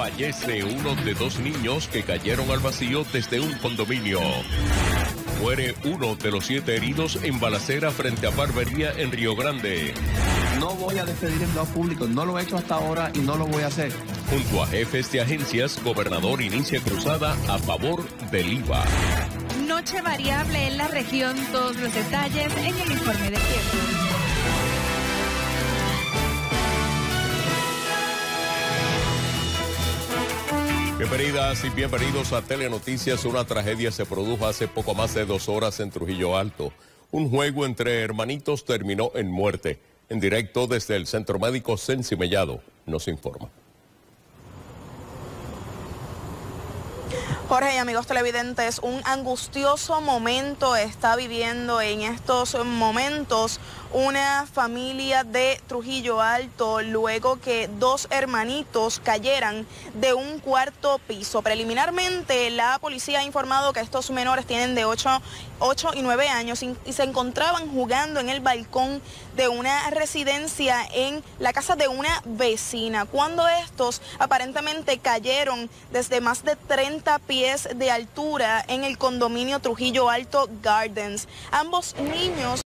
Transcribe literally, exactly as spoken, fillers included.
Fallece uno de dos niños que cayeron al vacío desde un condominio. Muere uno de los siete heridos en balacera frente a barbería en Río Grande. No voy a despedir empleados públicos, no lo he hecho hasta ahora y no lo voy a hacer. Junto a jefes de agencias, gobernador inicia cruzada a favor del I V A. Noche variable en la región, todos los detalles en el informe de tiempo. Bienvenidas y bienvenidos a Telenoticias. Una tragedia se produjo hace poco más de dos horas en Trujillo Alto. Un juego entre hermanitos terminó en muerte. En directo desde el Centro Médico Sensi Mellado nos informa. Jorge y amigos televidentes, un angustioso momento está viviendo en estos momentos una familia de Trujillo Alto luego que dos hermanitos cayeran de un cuarto piso. Preliminarmente, la policía ha informado que estos menores tienen de ocho y nueve años y se encontraban jugando en el balcón de una residencia en la casa de una vecina, cuando estos aparentemente cayeron desde más de treinta pies de altura en el condominio Trujillo Alto Gardens. Ambos niños